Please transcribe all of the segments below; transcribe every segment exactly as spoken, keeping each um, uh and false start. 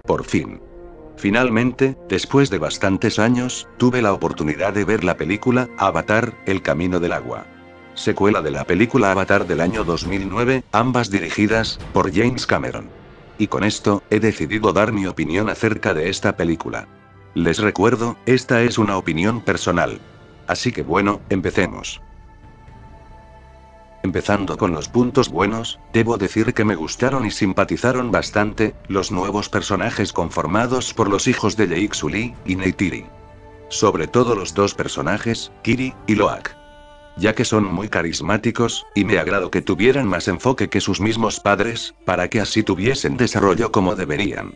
Por fin. Finalmente, después de bastantes años, tuve la oportunidad de ver la película Avatar, El Camino del Agua. Secuela de la película Avatar del año dos mil nueve, ambas dirigidas por James Cameron. Y con esto, he decidido dar mi opinión acerca de esta película. Les recuerdo, esta es una opinión personal. Así que bueno, empecemos. Empezando con los puntos buenos, debo decir que me gustaron y simpatizaron bastante los nuevos personajes conformados por los hijos de Jake Sully y Neytiri. Sobre todo los dos personajes, Kiri y Loak. Ya que son muy carismáticos, y me agradó que tuvieran más enfoque que sus mismos padres, para que así tuviesen desarrollo como deberían.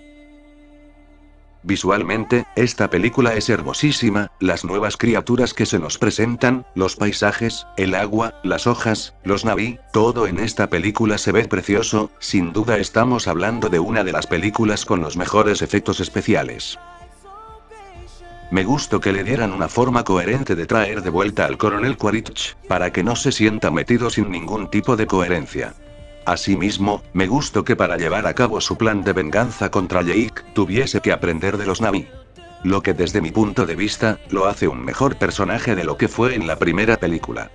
Visualmente, esta película es hermosísima, las nuevas criaturas que se nos presentan, los paisajes, el agua, las hojas, los Na'vi, todo en esta película se ve precioso, sin duda estamos hablando de una de las películas con los mejores efectos especiales. Me gustó que le dieran una forma coherente de traer de vuelta al coronel Quaritch, para que no se sienta metido sin ningún tipo de coherencia. Asimismo, me gustó que para llevar a cabo su plan de venganza contra Jake, tuviese que aprender de los Na'vi. Lo que desde mi punto de vista, lo hace un mejor personaje de lo que fue en la primera película.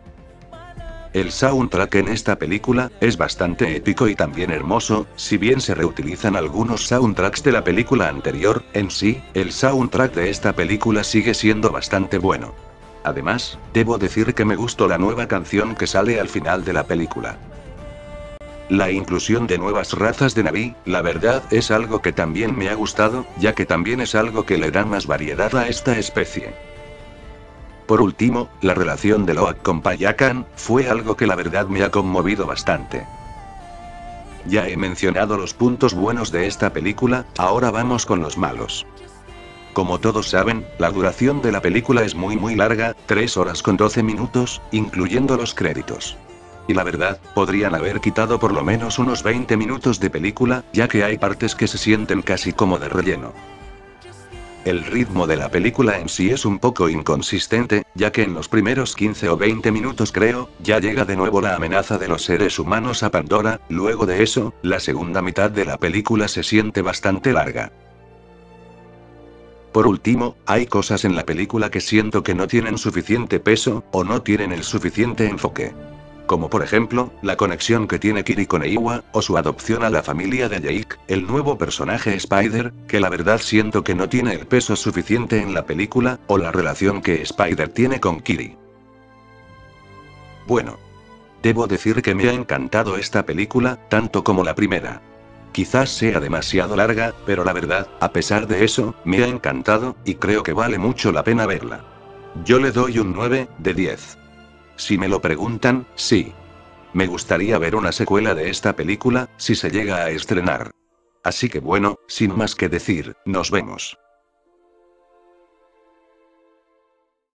El soundtrack en esta película, es bastante épico y también hermoso, si bien se reutilizan algunos soundtracks de la película anterior, en sí, el soundtrack de esta película sigue siendo bastante bueno. Además, debo decir que me gustó la nueva canción que sale al final de la película. La inclusión de nuevas razas de Na'vi, la verdad es algo que también me ha gustado, ya que también es algo que le da más variedad a esta especie. Por último, la relación de Loak con Payakan, fue algo que la verdad me ha conmovido bastante. Ya he mencionado los puntos buenos de esta película, ahora vamos con los malos. Como todos saben, la duración de la película es muy muy larga, tres horas con doce minutos, incluyendo los créditos. Y la verdad, podrían haber quitado por lo menos unos veinte minutos de película, ya que hay partes que se sienten casi como de relleno. El ritmo de la película en sí es un poco inconsistente, ya que en los primeros quince o veinte minutos creo, ya llega de nuevo la amenaza de los seres humanos a Pandora, luego de eso, la segunda mitad de la película se siente bastante larga. Por último, hay cosas en la película que siento que no tienen suficiente peso, o no tienen el suficiente enfoque. Como por ejemplo, la conexión que tiene Kiri con Eywa, o su adopción a la familia de Jake, el nuevo personaje Spider, que la verdad siento que no tiene el peso suficiente en la película, o la relación que Spider tiene con Kiri. Bueno. Debo decir que me ha encantado esta película, tanto como la primera. Quizás sea demasiado larga, pero la verdad, a pesar de eso, me ha encantado, y creo que vale mucho la pena verla. Yo le doy un nueve, de diez. Si me lo preguntan, sí. Me gustaría ver una secuela de esta película, si se llega a estrenar. Así que bueno, sin más que decir, nos vemos.